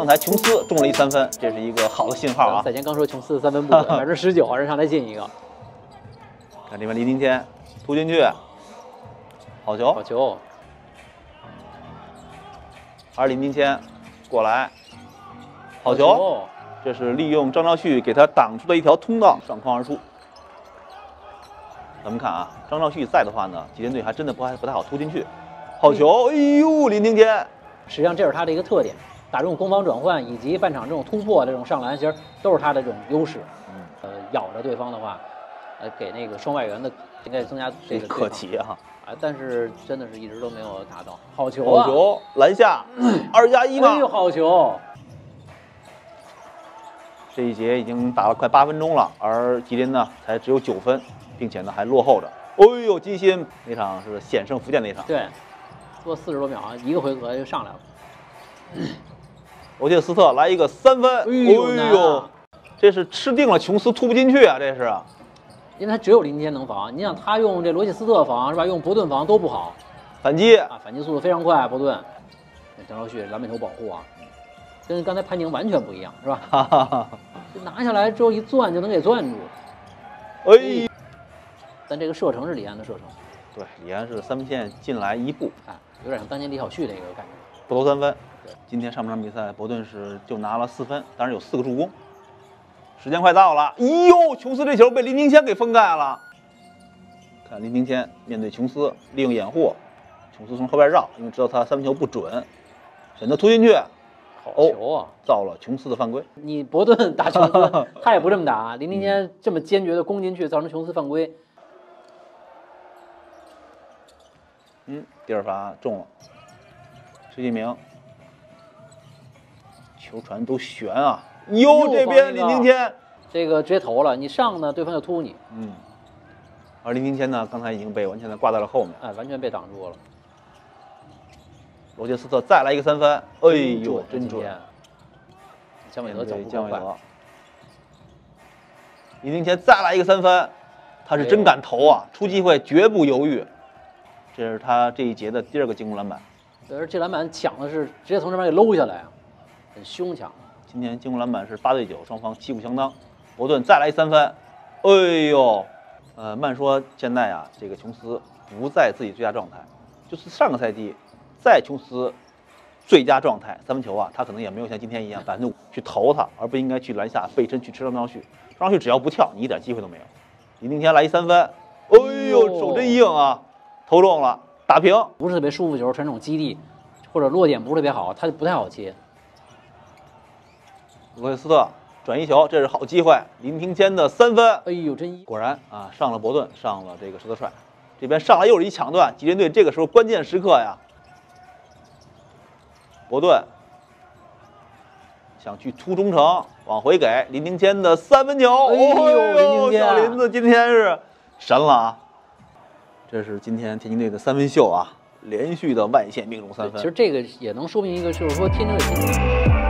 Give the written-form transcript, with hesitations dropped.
刚才琼斯中了一3分，这是一个好的信号啊。 赛前刚说琼斯的3分不准，19%，人上来进一个。 看这边李丁天突进去，好球， 好球。 还是李丁天过来，好球。这是利用张兆旭给他挡出的一条通道，上框而出。咱们看啊，张兆旭在的话呢，吉林队还真的不太好突进去。好球！哎呦，林廷天， 实际上这是他的一个特点，打这种攻防转换以及半场这种突破这种上篮，其实都是他的这种优势。咬着对方的话，给那个双外援的应该增加这个可奇哈。 但是真的是一直都没有达到。好球啊！ 好球，篮下2+1嘛！ 哎呦，好球！ 这一节已经打了快8分钟了，而吉林呢才只有9分，并且呢还落后着。哎呦，金鑫那场是险胜福建那场。 对，做40多秒，一个回合就上来了。 罗切斯特来一个3分，哎呦，这是吃定了琼斯突不进去啊！这是， 因为他只有林天能防，你想他用这罗切斯特防是吧？用伯顿防都不好， 反击啊，反击速度非常快，伯顿。张兆旭篮板头保护啊，跟刚才潘宁完全不一样，是吧？ 哈哈哈， 拿下来之后一攥就能给攥住。 哎， 但这个射程是李安的射程。 对，李安是3分线进来1步， 哎，有点像当年李晓旭那个感觉， 不投3分。今天上半场比赛，伯顿是就拿了4分，当然有4个助攻。时间快到了，哎呦，琼斯这球被林廷谦给封盖了。看林廷谦面对琼斯，利用掩护，琼斯从后边绕，因为知道他3分球不准，选择突进去。 好球啊！ 造了琼斯的犯规。 你伯顿打琼斯，他也不这么打。林廷谦这么坚决的攻进去，造成琼斯犯规。 第2罚中了。崔继明，球传都悬啊！哟，这边林廷谦这个直接投了，你上呢，对方就突你。 而林廷谦呢，刚才已经被完全的挂在了后面， 哎，完全被挡住了。 罗切斯特再来一个3分，哎呦，真准！ 姜伟德脚步快。 林廷谦再来一个3分，他是真敢投啊，出机会绝不犹豫。这是他这一节的第2个进攻篮板。 对，而这篮板抢的是直接从这边给搂下来啊，很凶抢。 今天进攻篮板是8对9，双方旗鼓相当。伯顿再来一3分，哎呦，慢说现在啊，这个琼斯不在自己最佳状态，就是上个赛季在琼斯最佳状态3分球啊，他可能也没有像今天一样5%去投他，而不应该去篮下背身去吃张兆旭。张兆旭只要不跳，你一点机会都没有。李定天来一3分，哎呦，手真硬啊，投中了，打平。 不是特别舒服球，传这种基地或者落点不是特别好，他就不太好接。 罗切斯特转移球，这是好机会。林廷谦的3分， 哎呦，真果然啊，上了伯顿，上了这个施特帅，这边上来又是一抢断，吉林队这个时候关键时刻呀，伯顿想去突中程，往回给林廷谦的3分球， 哎呦， 小林子今天是神了啊！这是今天天津队的3分秀啊，连续的外线命中3分。 其实这个也能说明一个，就是说天津队今天。